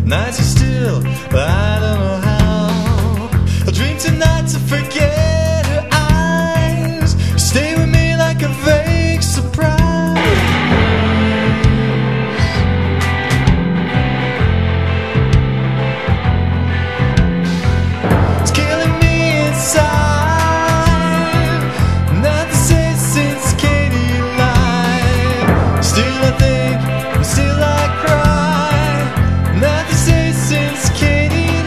Nights are still, but I don't know how. I'll dream tonight to forget her eyes. Stay with me like a vague surprise. It's killing me inside. Not to say since Katy Lied. Still I think, still I cry. Not to say since Katy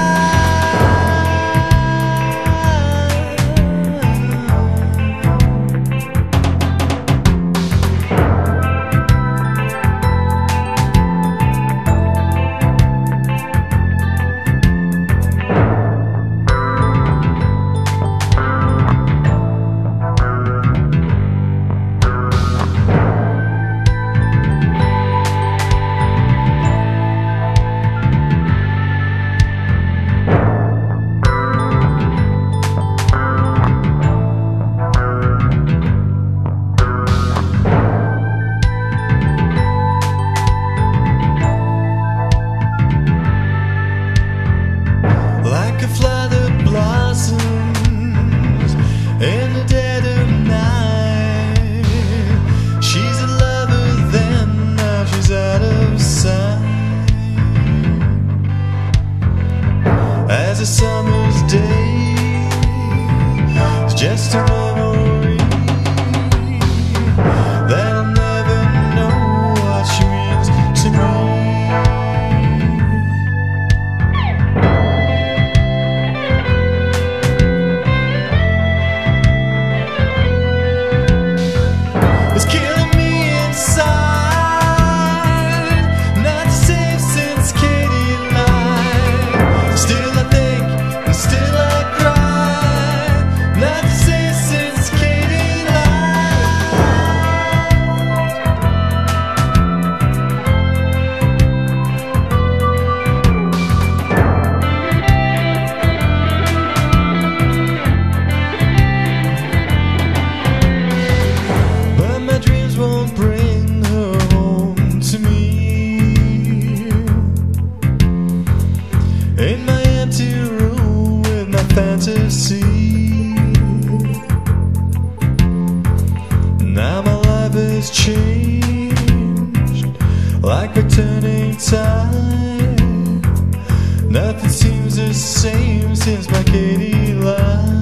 like a flower that blossoms in the dead of night. She's a lover then, now she's out of sight. As a summer's day, it's just a memory that I'll never know what she means to me. It's killing me inside. Not to say since Katy Lied. Still I think, and still I cry. Not to say since Katy But my dreams won't bring her home to me. In my empty room with my fantasy. Now my life has changed, like returning time. Nothing seems the same since my Katy Lied.